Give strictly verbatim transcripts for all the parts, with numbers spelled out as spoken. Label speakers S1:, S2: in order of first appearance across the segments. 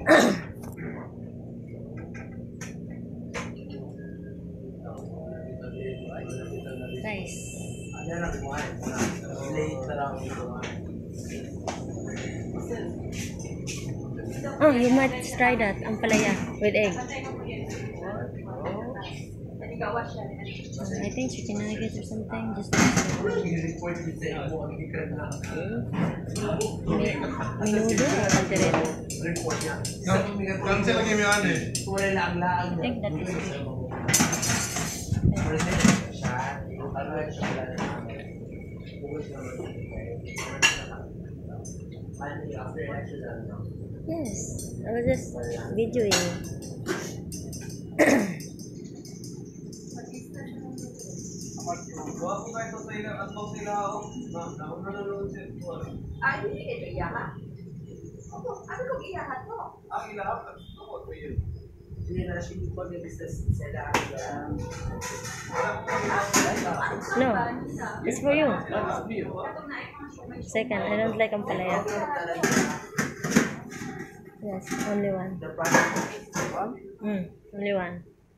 S1: Nice. Oh, you might try that. Ampalaya with egg. I think chicken nuggets or something. Just minudo or caldereta. I think that is it. Yes, I was just videoing.
S2: Ay, hindi ito iyahan. Opo, ano kung iyahan to? Ang iyahan, ako po yun. Hindi na siya yung pag-business sila.
S1: No, it's for you. Second, I don't like ampalaya. Yes, only one. Mm, only one.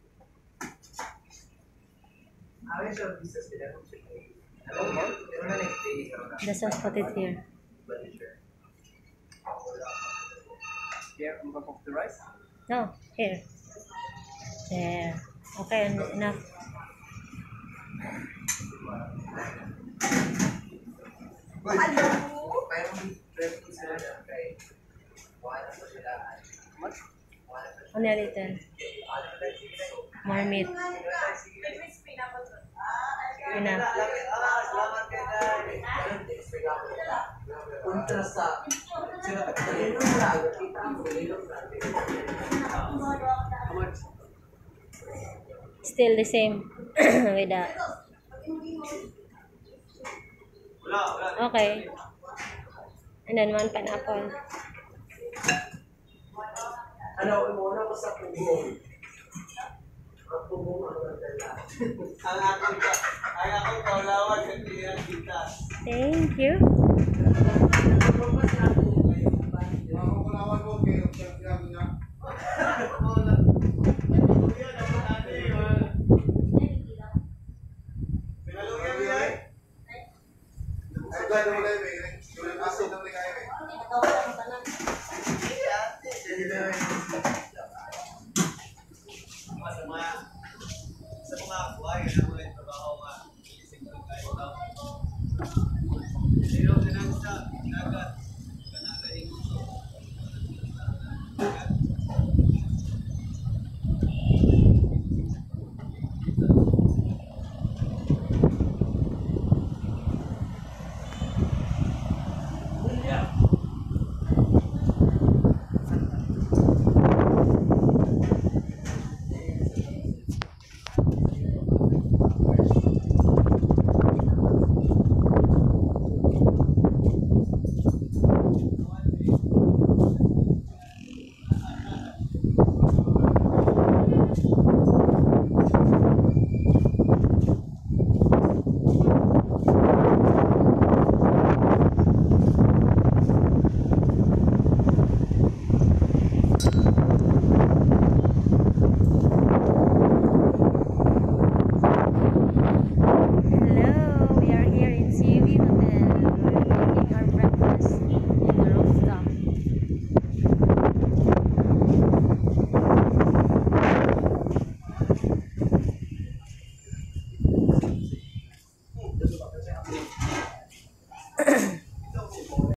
S1: The sauce put it here.
S3: Here, on top of the rice?
S1: No, here. There. Okay, enough. Only a little. More meat. Enough. Still the same with that. Okay. And then one pineapple. Thank you.